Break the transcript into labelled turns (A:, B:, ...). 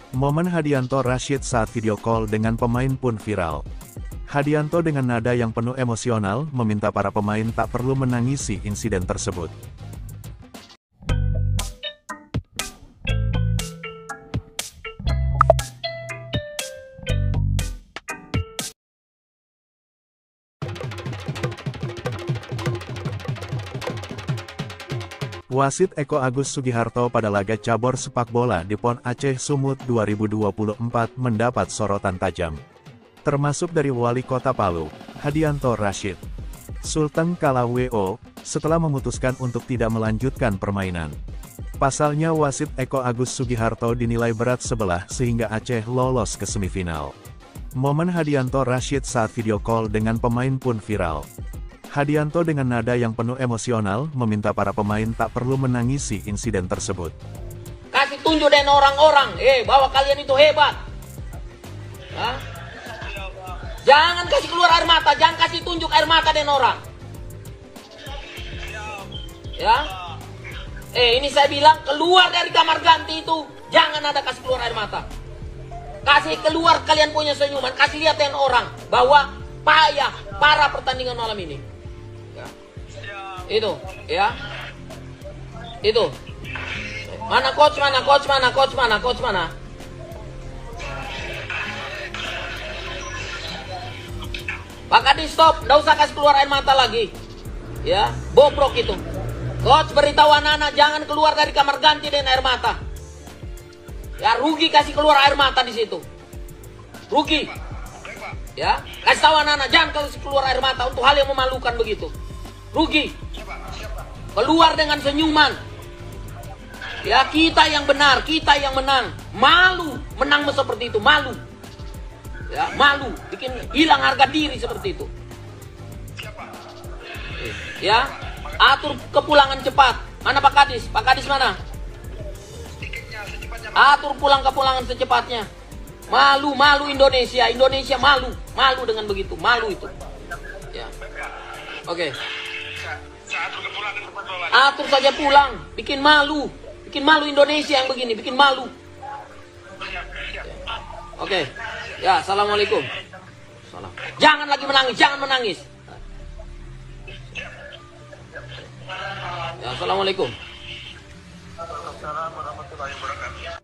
A: Momen Hadianto Rashid saat video call dengan pemain pun viral. Hadianto dengan nada yang penuh emosional meminta para pemain tak perlu menangisi insiden tersebut. Wasit Eko Agus Sugiharto pada laga cabur sepak bola di PON Aceh Sumut 2024 mendapat sorotan tajam. Termasuk dari Wali Kota Palu, Hadianto Rashid. Sultan kalah WO, setelah memutuskan untuk tidak melanjutkan permainan. Pasalnya wasit Eko Agus Sugiharto dinilai berat sebelah sehingga Aceh lolos ke semifinal. Momen Hadianto Rashid saat video call dengan pemain pun viral. Hadianto dengan nada yang penuh emosional meminta para pemain tak perlu menangisi insiden tersebut.
B: Kasih tunjuk dan orang-orang, bahwa kalian itu hebat. Hah? Jangan kasih keluar air mata, jangan kasih tunjuk air mata dan orang. Ya? Ini saya bilang keluar dari kamar ganti itu, jangan ada kasih keluar air mata. Kasih keluar kalian punya senyuman, kasih lihat dan orang bahwa payah para pertandingan malam ini. Itu, ya. Itu. Mana coach mana? Pak Kadis stop, nggak usah kasih keluar air mata lagi. Ya, bobrok itu. Coach beritahu anak-anak jangan keluar dari kamar ganti dengan air mata. Ya, rugi kasih keluar air mata di situ. Rugi. Ya, kasih tahu anak-anak jangan kasih keluar air mata untuk hal yang memalukan begitu. Rugi. Keluar dengan senyuman. Ya, kita yang benar, kita yang menang. Malu menang seperti itu, malu. Ya, malu, bikin hilang harga diri seperti itu. Ya, atur kepulangan cepat. Mana Pak Kadis? Pak Kadis mana? Atur pulang kepulangan secepatnya. Malu Indonesia malu dengan begitu, malu itu. Ya. Oke. Atur saja pulang, bikin malu Indonesia yang begini, bikin malu. Oke. Ya, assalamualaikum. Salam. Jangan lagi menangis, jangan menangis. Ya, assalamualaikum.
C: Waalaikumsalam warahmatullahi wabarakatuh.